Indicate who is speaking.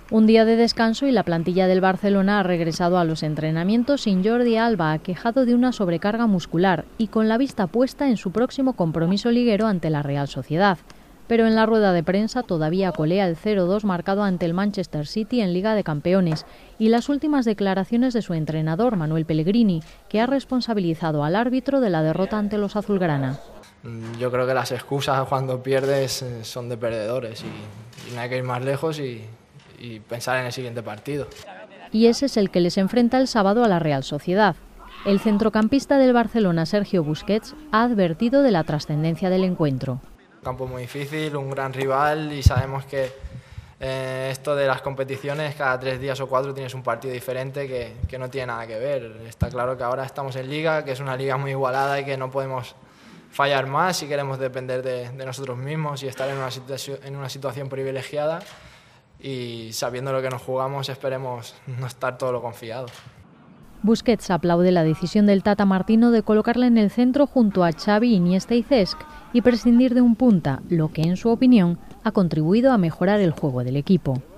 Speaker 1: Un día de descanso y la plantilla del Barcelona ha regresado a los entrenamientos sin Jordi Alba, aquejado de una sobrecarga muscular y con la vista puesta en su próximo compromiso liguero ante la Real Sociedad. Pero en la rueda de prensa todavía colea el 0-2 marcado ante el Manchester City en Liga de Campeones y las últimas declaraciones de su entrenador, Manuel Pellegrini, que ha responsabilizado al árbitro de la derrota ante los azulgrana.
Speaker 2: Yo creo que las excusas cuando pierdes son de perdedores y no hay que ir más lejos y pensar en el siguiente partido.
Speaker 1: Y ese es el que les enfrenta el sábado a la Real Sociedad. El centrocampista del Barcelona, Sergio Busquets, ha advertido de la trascendencia del encuentro.
Speaker 2: Un campo muy difícil, un gran rival y sabemos que esto de las competiciones, cada 3 días o 4 tienes un partido diferente que no tiene nada que ver. Está claro que ahora estamos en Liga, que es una liga muy igualada y que no podemos fallar más si queremos depender de nosotros mismos y estar en una situación privilegiada. Y sabiendo lo que nos jugamos, esperemos no estar todo lo confiados.
Speaker 1: Busquets aplaude la decisión del Tata Martino de colocarle en el centro junto a Xavi, Iniesta y Cesc y prescindir de un punta, lo que en su opinión ha contribuido a mejorar el juego del equipo.